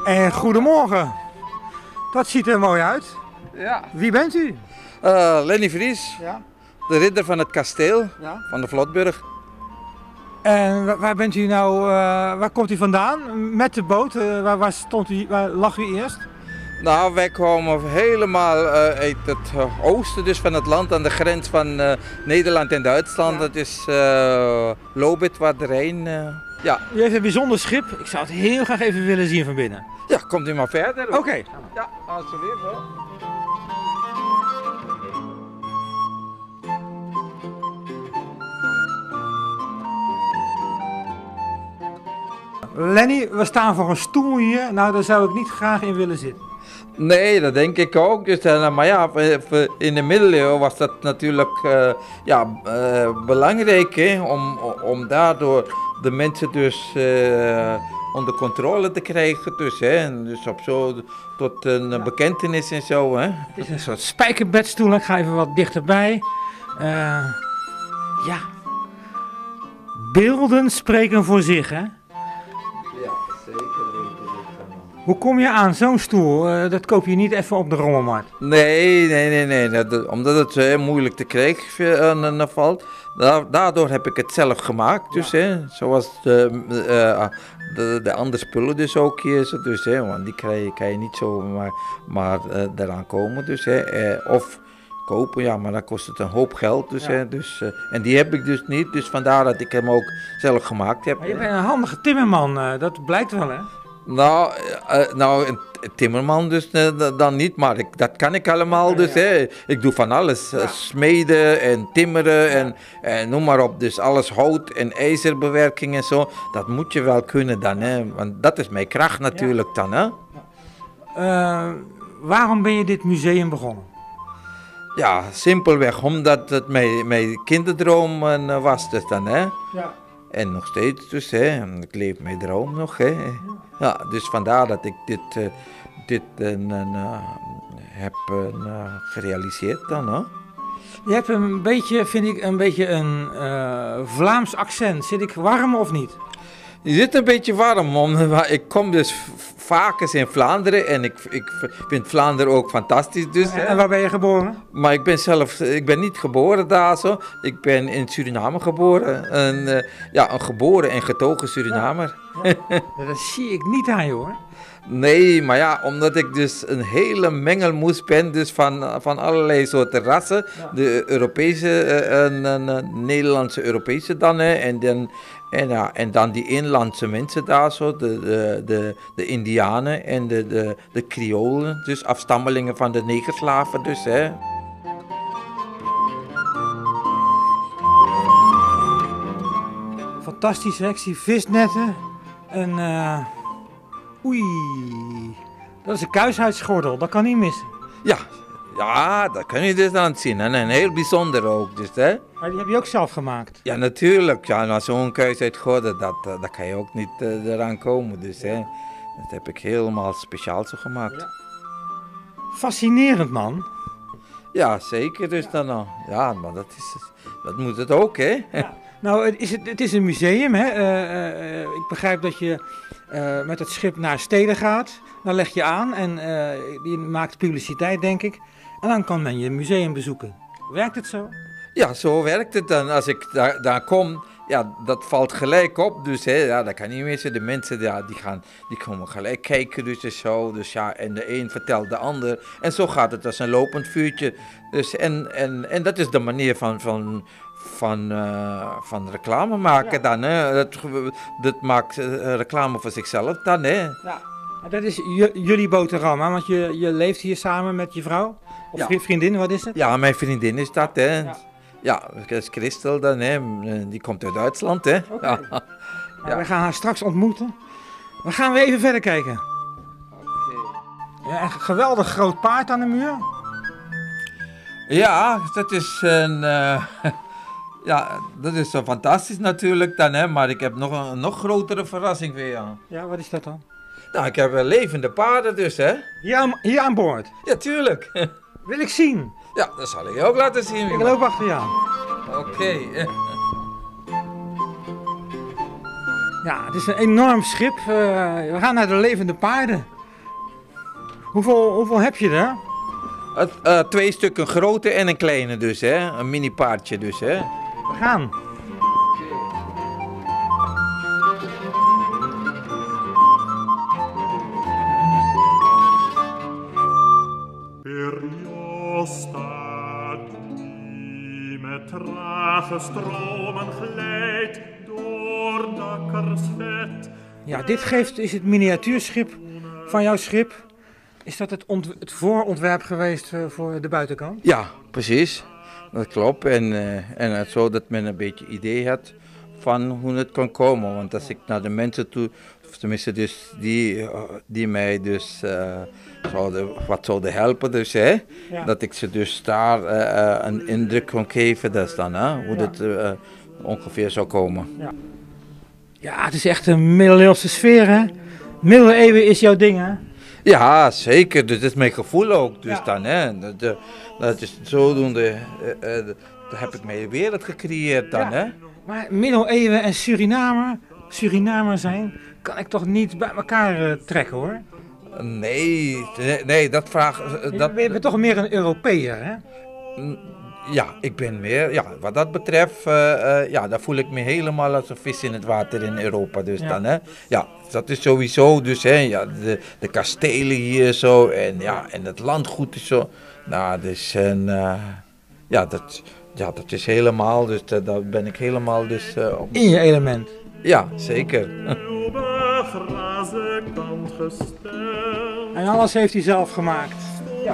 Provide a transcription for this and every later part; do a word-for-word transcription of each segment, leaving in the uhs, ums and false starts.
En goedemorgen. Dat ziet er mooi uit. Ja. Wie bent u? Uh, Lenny Vries, Ja. de ridder van het kasteel Ja. van de Vlotburg. En wa- waar bent u nou, uh, waar komt u vandaan? Met de boot, uh, waar, waar, stond u, waar lag u eerst? Nou, wij komen helemaal uh, uit het uh, oosten dus van het land, aan de grens van uh, Nederland en Duitsland. Ja. Dat is uh, Lobit, waar de Rijn. Uh, ja. U heeft een bijzonder schip. Ik zou het heel graag even willen zien van binnen. ja, komt u maar verder. Oké. Okay. Ja, alsjeblieft hoor. Lenny, we staan voor een stoel hier. Nou, daar zou ik niet graag in willen zitten. Nee, dat denk ik ook. Dus, uh, maar ja, in de middeleeuwen was dat natuurlijk uh, ja, uh, belangrijk hè, om, om daardoor de mensen dus uh, onder controle te krijgen. Dus, hè, dus op zo tot een ja. bekentenis en zo. Hè. Het is een soort spijkerbedstoel. Ik ga even wat dichterbij. Uh, ja, beelden spreken voor zich, hè? Hoe kom je aan zo'n stoel? Uh, dat koop je niet even op de rommelmarkt. Nee, nee, nee, nee. Dat, omdat het heel moeilijk te krijgen uh, valt. Daardoor heb ik het zelf gemaakt. Dus, ja. hè, zoals de, uh, de, de andere spullen dus ook hier. Dus, hè, want die krijg je, kan je niet zo maar, maar uh, eraan komen. Dus, hè, uh, of kopen, ja, maar dan kost het een hoop geld. Dus, ja. hè, dus, uh, en die heb ik dus niet. Dus vandaar dat ik hem ook zelf gemaakt heb. Maar je bent een handige timmerman. Uh, dat blijkt wel, hè? Nou, uh, nou, een timmerman dus uh, dan niet, maar ik, dat kan ik allemaal. Ja, dus, ja. Hè. Ik doe van alles. Ja. Uh, smeden en timmeren ja. en, en noem maar op. Dus alles hout en ijzerbewerking en zo. Dat moet je wel kunnen dan, hè. Want dat is mijn kracht natuurlijk ja. dan, hè. Uh, waarom ben je dit museum begonnen? Ja, simpelweg omdat het mijn, mijn kinderdroom uh, was dus dan, hè. Ja. En nog steeds dus, hè. Ik leef mijn droom nog, hè. Ja, dus vandaar dat ik dit, uh, dit uh, uh, heb uh, gerealiseerd dan, hè. Je hebt een beetje, vind ik, een beetje een uh, Vlaams accent. Zit ik warm of niet? Je zit een beetje warm, omdat ik kom dus vaak eens in Vlaanderen en ik, ik vind Vlaanderen ook fantastisch. Dus, en, en waar ben je geboren? Maar ik ben zelf, ik ben niet geboren daar zo. Ik ben in Suriname geboren. Een, uh, ja, een geboren en getogen Surinamer. Ja, ja. Dat zie ik niet aan je, hoor. Nee, maar ja, omdat ik dus een hele mengelmoes ben, dus van, van allerlei soorten rassen. Ja. De Europese, uh, uh, uh, Nederlandse Europese dan, hè, en dan... En, ja, en dan die inlandse mensen daar zo, de, de, de, de Indianen en de, de, de Kriolen, dus afstammelingen van de negerslaven dus, hè. Fantastisch, hè? Ik zie visnetten en uh, oei, dat is een kuishuisgordel, dat kan niet missen. Ja, ja, dat kun je dus aan zien en een heel bijzonder ook dus, hè. Maar die heb je ook zelf gemaakt? Ja, natuurlijk. Ja, nou, zo'n kuishuisgordel, dat, dat kan je ook niet uh, eraan komen, dus, hè. Dat heb ik helemaal speciaal zo gemaakt. Ja. Fascinerend, man. Ja, zeker dus ja. dan al. Ja, maar dat, is, dat moet het ook, hè. Ja. Nou, het is, het is een museum, hè. Uh, uh, ik begrijp dat je uh, met het schip naar steden gaat. Dan leg je aan en uh, die maakt publiciteit, denk ik. En dan kan men je museum bezoeken. Werkt het zo? Ja, zo werkt het dan. Als ik daar, daar kom, ja, dat valt gelijk op. Dus hè, ja, dat kan niet missen. De mensen ja, die, gaan, die komen gelijk kijken. Dus, dus zo. Dus ja, en de een vertelt de ander. En zo gaat het als een lopend vuurtje. Dus, en, en, en dat is de manier van, van, van, uh, van reclame maken ja. dan. Hè. Dat, dat maakt uh, reclame voor zichzelf dan. Hè. Ja. Dat is jullie boterham, hè? Want je, je leeft hier samen met je vrouw? Of ja. vriendin, wat is het? Ja, mijn vriendin is dat, hè. Ja. Ja, dat is Christel dan, hè. Die komt uit Duitsland, hè. Okay. Ja. Nou, we gaan haar straks ontmoeten. Dan gaan we even verder kijken. Okay. Ja, een geweldig groot paard aan de muur. Ja, dat is een... Uh, ja, dat is zo fantastisch natuurlijk dan, hè. Maar ik heb nog een, een nog grotere verrassing voor jou. Ja, wat is dat dan? Nou, ik heb levende paarden dus, hè. Hier aan, hier aan boord? Ja, tuurlijk. Wil ik zien? Ja, dat zal ik je ook laten zien. Ik loop achter je aan. Oké. Okay. Ja, het is een enorm schip. Uh, we gaan naar de levende paarden. Hoeveel, hoeveel heb je er? Uh, uh, twee stukken, een grote en een kleine dus, hè? Een mini paardje dus, hè? We gaan. Die met trage stromen glijdt door dakkers vet. Ja, dit geeft, is het miniatuurschip van jouw schip. Is dat het, het voorontwerp geweest uh, voor de buitenkant? Ja, precies. Dat klopt. En, uh, en het zo dat men een beetje idee had van hoe het kan komen. Want als ik naar de mensen toe, of tenminste dus die, uh, die mij dus uh, zouden, wat zouden helpen, dus, hè? Ja. Dat ik ze dus daar uh, een indruk kon geven, dat is dan hè? Hoe ja. het uh, ongeveer zou komen. Ja. Ja, het is echt een middeleeuwse sfeer, hè? Middeleeuwen is jouw ding, hè? Ja, zeker. Dus dat is mijn gevoel ook. Dus ja. dan, hè? Dat, dat is zodoende, uh, uh, dat heb ik mijn wereld gecreëerd dan, ja. hè? Maar middeleeuwen en Surinamer, Surinamer zijn, kan ik toch niet bij elkaar uh, trekken, hoor? Nee, nee, nee dat vraag... Uh, dat, je bent toch meer een Europeër, hè? Ja, ik ben meer, ja, wat dat betreft, uh, uh, ja, daar voel ik me helemaal als een vis in het water in Europa, dus ja. dan, hè. Ja, dat is sowieso, dus, hè, ja, de, de kastelen hier zo, en ja, en het landgoed is zo, nou, dus, en, uh, ja, dat, ja, dat is helemaal, dus, uh, daar ben ik helemaal, dus... Uh, op... In je element. Ja, zeker. En alles heeft hij zelf gemaakt. Ja.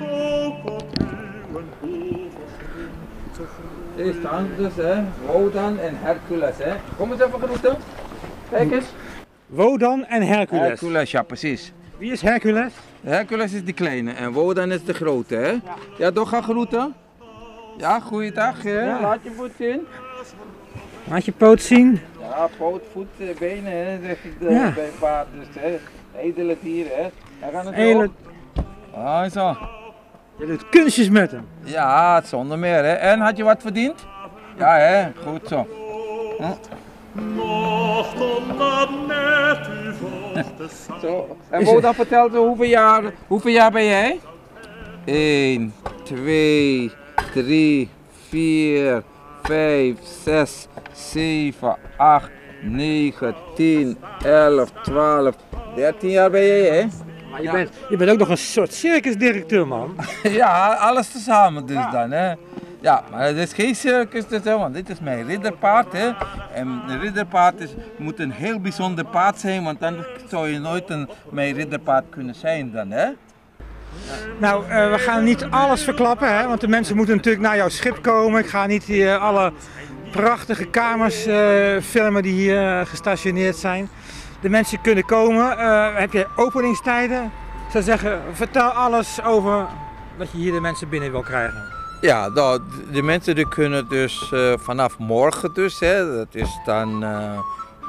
Hier staan dus, hè, Wodan en Hercules, hè. Kom eens even groeten. Kijk eens. Wodan en Hercules. Hercules, ja, precies. Wie is Hercules? Hercules is die kleine en Wodan is de grote, hè. Ja, ja toch gaan groeten. Ja, goeiedag, hè. Ja. Laat je voet zien. Laat je poot zien. Ja, poot, voet, benen, hè, zeg ik de, ja. bij paard, dus, hè. Edele dieren, hè. Hij gaat het Edele... Ah, zo. Je doet kunstjes met hem. Ja, zonder meer, hè. En, had je wat verdiend? Ja, hè. Goed zo. Hm. Zo. En Wodan vertelt hoeveel jaar, hoeveel jaar ben jij? één, twee, drie, vier, vijf, zes, zeven, acht, negen, tien, elf, twaalf, dertien jaar ben jij, hè? Maar je, ja. bent, je bent ook nog een soort circusdirecteur, man. Ja, alles tezamen dus ja. dan, hè. Ja, maar het is geen circus, dus, hè, want dit is mijn ridderpaard, hè. En een ridderpaard is, moet een heel bijzonder paard zijn, want dan zou je nooit een mijn ridderpaard kunnen zijn dan, hè. Nou, uh, we gaan niet alles verklappen, hè, want de mensen moeten natuurlijk naar jouw schip komen. Ik ga niet hier alle prachtige kamers uh, filmen die hier uh, gestationeerd zijn. De mensen kunnen komen. Uh, heb je openingstijden? Ik zou zeggen, vertel alles over dat je hier de mensen binnen wil krijgen. Ja, nou, de mensen die kunnen dus uh, vanaf morgen dus, hè, dat is dan uh,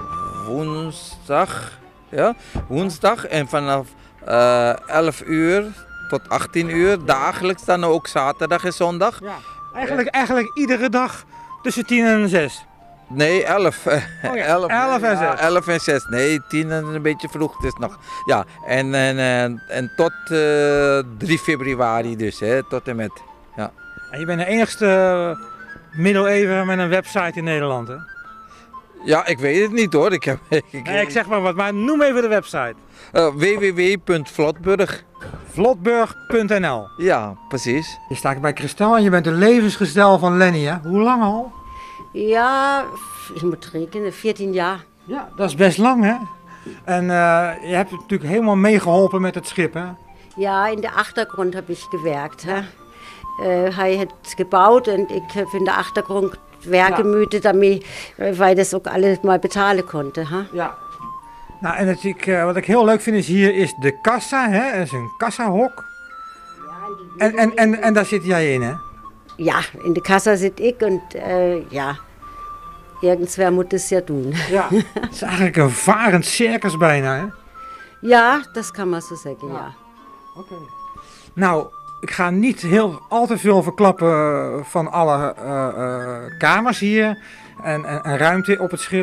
woensdag, ja, woensdag en vanaf uh, elf uur tot achttien uur, dagelijks dan ook zaterdag en zondag. Ja, eigenlijk, eigenlijk iedere dag tussen tien en zes. Nee, elf. Oh ja, elf, elf en zes. Ja, elf en zes. Nee, tien is een beetje vroeg. Het is nog. Ja, en, en, en, en tot uh, drie februari dus, hè, tot en met. Ja. En je bent de enigste middeleeuwen met een website in Nederland, hè? Ja, ik weet het niet hoor. Ik, heb, ik, nee, ik zeg maar wat, maar noem even de website. Uh, w w w punt vlotburg. vlotburg punt n l. Ja, precies. Je staat bij Kristal en je bent de levensgestel van Lenny, hè? Hoe lang al? Ja, ik moet rekenen, veertien jaar. Ja, dat is best lang, hè? En uh, je hebt natuurlijk helemaal meegeholpen met het schip, hè? Ja, in de achtergrond heb ik gewerkt, hè? Uh, hij heeft gebouwd en ik heb in de achtergrond werken ja. moeten, damit, weil das ook alles maar betalen konnte, hè? Ja. Nou, en natuurlijk, uh, wat ik heel leuk vind is hier is de kassa, hè? Dat is een kassahok. Ja, en, en, en, en daar zit jij in, hè? Ja, in de kassa zit ik en uh, ja, irgendwer moet het ja doen. Ja, het is eigenlijk een varend circus bijna, hè? Ja, dat kan maar zo zeggen, ja. ja. Oké. Okay. Nou, ik ga niet heel al te veel verklappen van alle uh, uh, kamers hier en, en, en ruimte op het schip.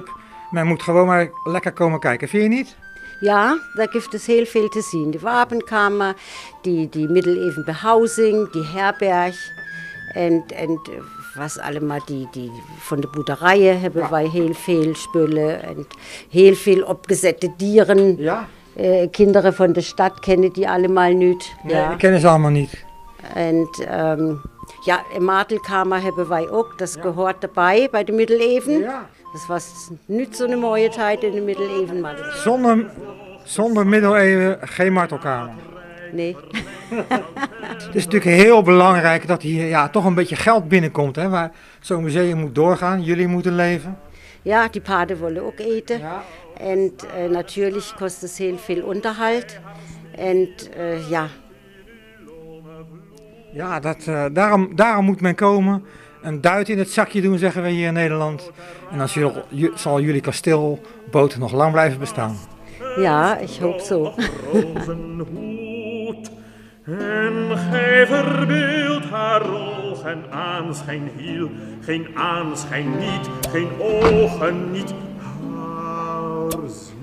Men moet gewoon maar lekker komen kijken, vind je niet? Ja, da gibt es heel veel te zien. Die Wapenkamer, die, die Middeleeuwenbehausing, die Herberg en, en was allemaal die, die van de boerderijen hebben ja. wij heel veel spullen en heel veel opgezette dieren. Ja. Uh, kinderen van de stad kennen die allemaal niet. Nee, ja. die kennen ze allemaal niet. En um, ja, een martelkamer hebben wij ook, dat ja. gehoort erbij bij de middeleeuwen. Ja. Dat was niet zo'n mooie tijd in de middeleeuwen. Maar zonder, zonder middeleeuwen geen martelkamer. Nee. Het is natuurlijk heel belangrijk dat hier ja, toch een beetje geld binnenkomt. Hè, waar zo'n museum moet doorgaan, jullie moeten leven. Ja, die paarden willen ook eten. Ja. En uh, natuurlijk kost het heel veel onderhoud. En uh, ja. Ja, dat, uh, daarom, daarom moet men komen. Een duit in het zakje doen, zeggen we hier in Nederland. En dan zal, zal jullie kasteelboot nog lang blijven bestaan. Ja, ik hoop zo. En gij verbeeld haar ogen aanschijn hiel, geen aanschijn niet, geen ogen niet, haar